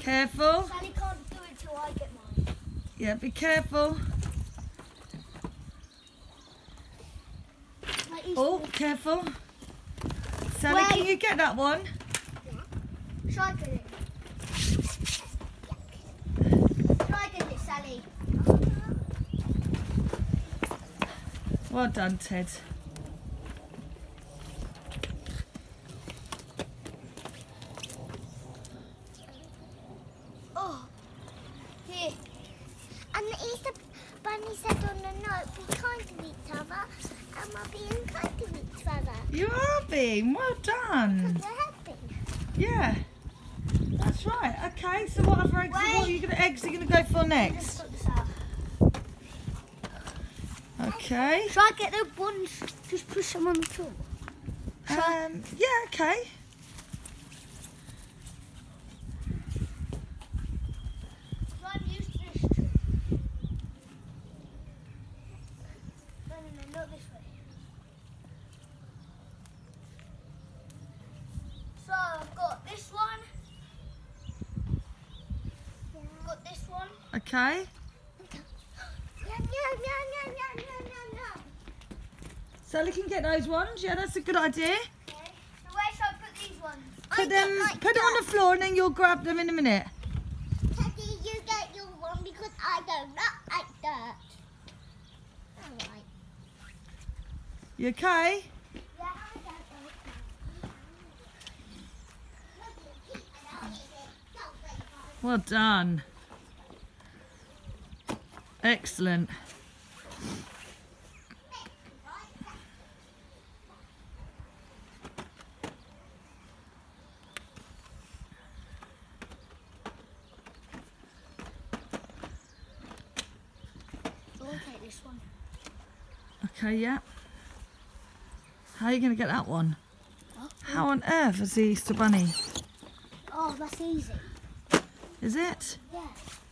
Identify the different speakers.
Speaker 1: Careful.
Speaker 2: Sally can't do it till I get mine.
Speaker 1: Yeah, be careful. Oh, careful. Sally, can you get that one?
Speaker 2: Yeah. Shall I get it? Shall I get it, Sally?
Speaker 1: Well done, Ted.
Speaker 2: Oh, here. And the Easter Bunny said on the note, be kind to each other, and we're being kind to each other.
Speaker 1: You are being. Well done.
Speaker 2: We're helping.
Speaker 1: Yeah. That's right. Okay, so what other eggs, what eggs are you going to go for next?
Speaker 2: Sort this out.
Speaker 1: Okay.
Speaker 2: Shall I get the ones, just push them on the floor?
Speaker 1: Yeah, okay.
Speaker 2: So I'm used to this tree. No, not this way. So I've got this one. Got this one.
Speaker 1: Okay.
Speaker 2: No.
Speaker 1: Sally can get those ones. Yeah, that's a good idea.
Speaker 2: Okay. So where should I put these ones?
Speaker 1: Put them on the floor and then you'll grab them in a minute.
Speaker 2: Teddy, you get your one because I don't like that. Alright.
Speaker 1: You okay?
Speaker 2: Yeah, I don't like that.
Speaker 1: Well done. Excellent.
Speaker 2: I'll take this one.
Speaker 1: Okay, yeah. How are you going to get that one?
Speaker 2: What?
Speaker 1: How on earth is the Easter Bunny?
Speaker 2: Oh, that's easy.
Speaker 1: Is it?
Speaker 2: Yeah.